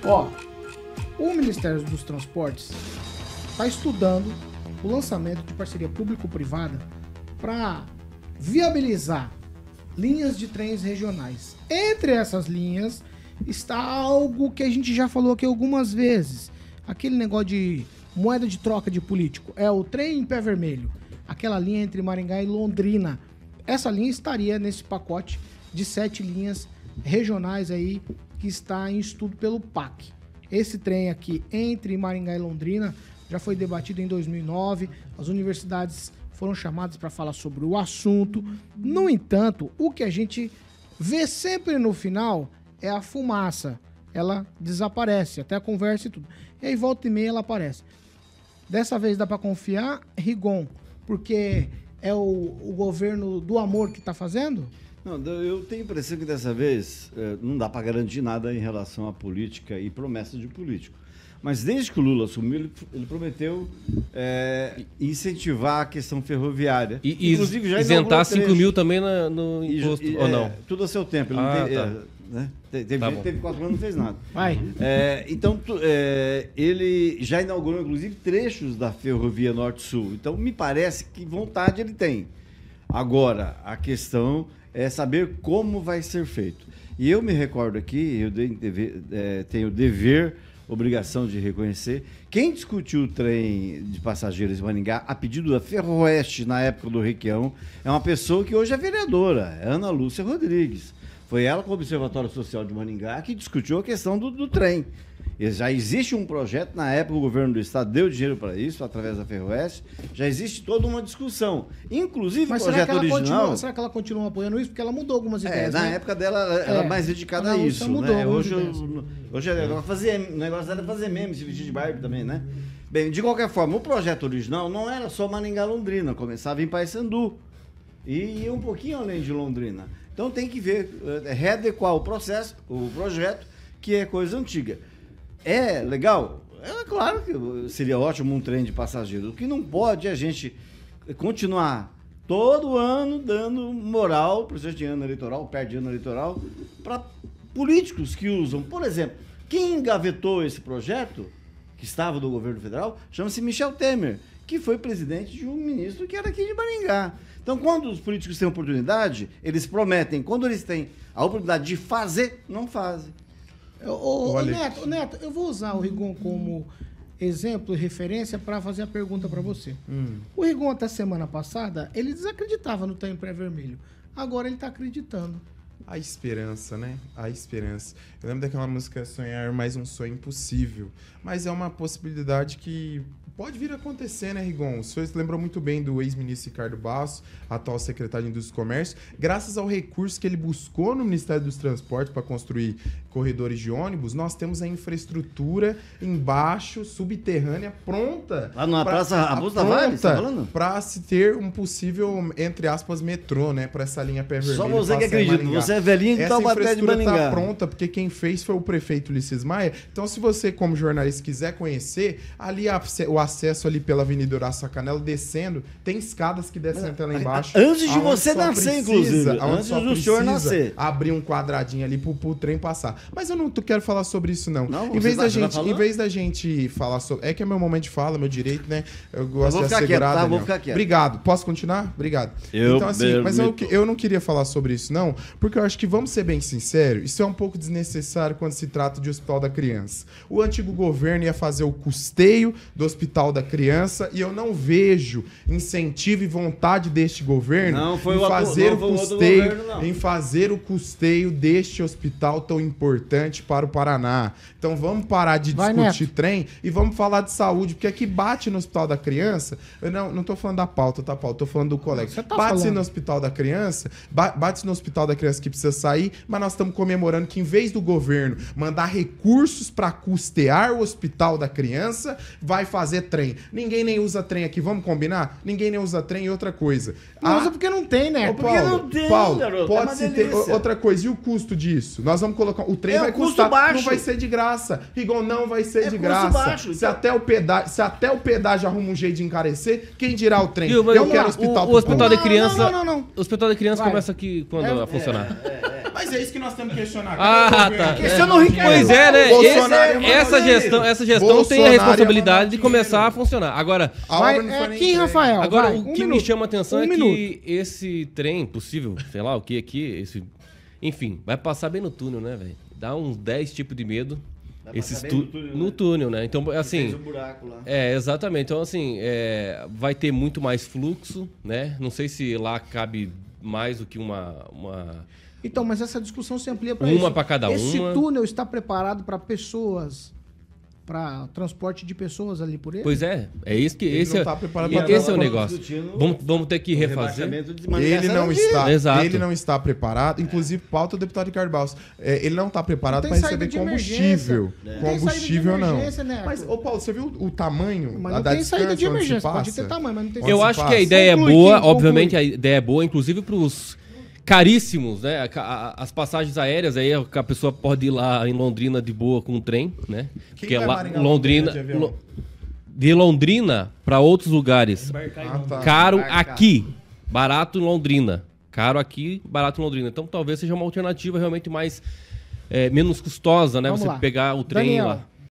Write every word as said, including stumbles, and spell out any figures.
Ó, o Ministério dos Transportes está estudando o lançamento de parceria público-privada para viabilizar linhas de trens regionais. Entre essas linhas está algo que a gente já falou aqui algumas vezes. Aquele negócio de moeda de troca de político. É o trem em pé vermelho. Aquela linha entre Maringá e Londrina. Essa linha estaria nesse pacote de sete linhas regionais aí que está em estudo pelo P A C. Esse trem aqui entre Maringá e Londrina já foi debatido em dois mil e nove. As universidades foram chamadas para falar sobre o assunto. No entanto, o que a gente vê sempre no final é a fumaça. Ela desaparece, até a conversa e tudo. E aí, volta e meia, ela aparece. Dessa vez dá para confiar, Rigon, porque é o, o governo do amor que está fazendo? Não, eu tenho a impressão que dessa vez é, não dá para garantir nada em relação à política e promessas de político. Mas desde que o Lula assumiu, ele, ele prometeu é, incentivar a questão ferroviária. E Inclusive, já isentar cinco mil também na, no imposto, e, ou não? É, tudo a seu tempo. Ele ah, não tem, tá. é, né? Teve, tá teve quatro anos, não fez nada. Vai. É, então, tu, é, ele já inaugurou, inclusive, trechos da Ferrovia Norte-Sul. Então, me parece que vontade ele tem. Agora, a questão é saber como vai ser feito. E eu me recordo aqui, eu tenho o dever, obrigação de reconhecer, quem discutiu o trem de passageiros em Maringá a pedido da Ferroeste na época do Requião é uma pessoa que hoje é vereadora, é Ana Lúcia Rodrigues. Foi ela com o Observatório Social de Maringá que discutiu a questão do, do trem. E já existe um projeto, na época o governo do estado deu dinheiro para isso, através da Ferroeste, já existe toda uma discussão. Inclusive Mas o projeto será original... Continua, será que ela continua apoiando isso? Porque ela mudou algumas ideias, É, na né? época dela, ela é mais dedicada a isso. Mudou, né? Hoje, eu, hoje ela fazia, o negócio dela era fazer meme, se vestir de Barbie também, né? Bem, de qualquer forma, o projeto original não era só Maringá-Londrina, começava em Paissandu e ia um pouquinho além de Londrina. Então tem que ver, readequar o processo, o projeto, que é coisa antiga. É legal? É claro que seria ótimo um trem de passageiros. O que não pode é a gente continuar todo ano dando moral, processo de ano eleitoral, perto de ano eleitoral, para políticos que usam. Por exemplo, quem engavetou esse projeto, que estava do governo federal, chama-se Michel Temer, que foi presidente de um ministro que era aqui de Maringá. Então, quando os políticos têm oportunidade, eles prometem. Quando eles têm a oportunidade de fazer, não fazem. Ô, ô, Neto, Neto, eu vou usar o Rigon como exemplo e referência para fazer a pergunta para você. Hum. O Rigon, até semana passada, ele desacreditava no trem pré-vermelho. Agora ele está acreditando. A esperança, né? A esperança. Eu lembro daquela música Sonhar Mais um Sonho Impossível. Mas é uma possibilidade que pode vir a acontecer, né, Rigon? O senhor se lembrou muito bem do ex-ministro Ricardo Basso, atual secretário de Indústria e Comércio. Graças ao recurso que ele buscou no Ministério dos Transportes para construir corredores de ônibus, nós temos a infraestrutura embaixo, subterrânea, pronta. Lá na Praça Raposo Tavares, tá falando? Para se ter um possível, entre aspas, metrô, né? Para essa linha pé vermelho. Só você que acredita, você é velhinho de Taubaté de Maringá. Essa infraestrutura está pronta, porque quem fez foi o prefeito Ulisses Maia. Então, se você, como jornalista, quiser conhecer, ali a, o acesso ali pela Avenida Horácio Canela, descendo, tem escadas que descem até lá embaixo. Antes de você nascer, inclusive. Antes do senhor nascer. Abrir um quadradinho ali pro, pro trem passar. Mas eu não quero falar sobre isso, não. não em, vez da gente, em vez da gente falar sobre... É que é meu momento de fala, meu direito, né? Eu gosto eu de assegurar, quieto, tá? Vou ficar quieto. Obrigado. Posso continuar? Obrigado. Eu então, assim, mas eu, eu não queria falar sobre isso, não, porque eu acho que, vamos ser bem sinceros, isso é um pouco desnecessário quando se trata de Hospital da Criança. O antigo governo ia fazer o custeio do Hospital da Criança e eu não vejo incentivo e vontade deste governo não, foi em o fazer atu... o não, custeio, governo, não. em fazer o custeio deste hospital tão importante para o Paraná. Então vamos parar de Vai, discutir Neto. trem e vamos falar de saúde, porque aqui bate no Hospital da Criança, eu não, não tô falando da pauta, tá, Paulo? Tô falando do colega. Tá bate-se falando. no Hospital da Criança, bate-se no Hospital da Criança que precisa sair, mas nós estamos comemorando que, em vez do governo mandar recursos para custear o Hospital da Criança, vai fazer trem. Ninguém nem usa trem aqui, vamos combinar? Ninguém nem usa trem e outra coisa. Não Ah, usa porque não tem, né? Ô, Paulo, Porque não tem, Paulo, garoto, pode é uma ter delícia. outra coisa. E o custo disso? Nós vamos colocar... O trem É, vai o custo custar... baixo. Não vai ser de graça. Rigon, não vai ser É de custo graça. baixo, se, então. até o pedágio, se até o pedágio arruma um jeito de encarecer, quem dirá o trem? Viu, mas Eu vamos quero lá, hospital o, pro o hospital povo. de criança, Não, não, não, não. o hospital de criança Vai. começa aqui quando É, a funcionar. Mas Mas é isso que nós temos que questionar. Ah, tá. Questiona o Ricardo. Pois é, né? Bolsonaro Esse- é essa mandar gestão, essa gestão tem a Bolsonaro responsabilidade é de mandar começar a dinheiro. funcionar. Agora, A Vai, obra não é foi nem aqui, entregue. Rafael. agora vai, o um que me minuto. chama a atenção Um é minuto. que esse trem possível, sei lá o que aqui, esse, enfim, vai passar bem no túnel, né, velho? Dá uns dez tipos de medo. Vai Esses passar tu- bem no túnel, no né? túnel, né? Então, Fez assim, um buraco lá. é, exatamente. Então, assim, é, vai ter muito mais fluxo, né? Não sei se lá cabe mais do que uma... uma... Então, mas essa discussão se amplia para Uma isso. pra cada Esse uma. túnel está preparado para pessoas, para transporte de pessoas ali por ele? Pois é, é isso que... Ele esse não é, tá preparado e pra esse é o Estamos negócio. discutindo Vamos, vamos ter que o refazer. rebaixamento de Ele manutenção não da vida. está, Exato. ele não está preparado, inclusive pauta o deputado Ricardo Barros. É, ele não está preparado Não para tem saída receber de combustível. emergência. Não tem saída de Combustível não. emergência, né? Mas, ô Paulo, você viu o tamanho Mas da não da tem saída de distância onde se emergência. Pode passa? ter tamanho, mas não tem Onde Eu se acho que passa? a ideia Conclui, é boa, Kim, conclui. obviamente a ideia é boa, inclusive para os caríssimos, né? A- a- As passagens aéreas aí a pessoa pode ir lá em Londrina de boa com o trem, né? Porque vai lá Maringá, Londrina de avião? Lo- de Londrina para outros lugares, Ah, tá. caro Embarcar. aqui, barato em Londrina, caro aqui, barato em Londrina. Então talvez seja uma alternativa realmente mais é, menos custosa, né? Vamos Você lá. pegar o trem Daniel, lá.